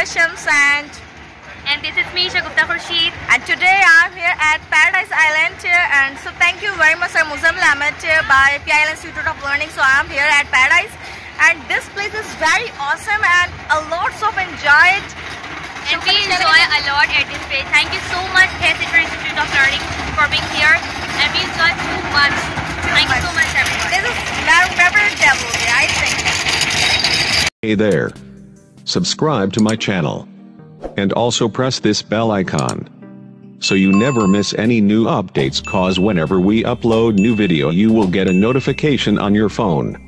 𝒪𝐹 And this is me, Shagufta Khurshid. and today I'm here at Paradise Island and so thank you very much Sir Muzammil Ahmed by PIL Institute of Learning. So I'm here at Paradise and this place is very awesome and a lots of enjoy it. And we enjoy a lot at this place. Thank you so much, 𝒮𝐸𝒫 Institute of Learning, for being here. And we enjoy too much. Thank you so much, everyone. This is memorable, I think. Hey there. Subscribe to my channel. And also press this bell icon. So you never miss any new updates, cause whenever we upload new video you will get a notification on your phone.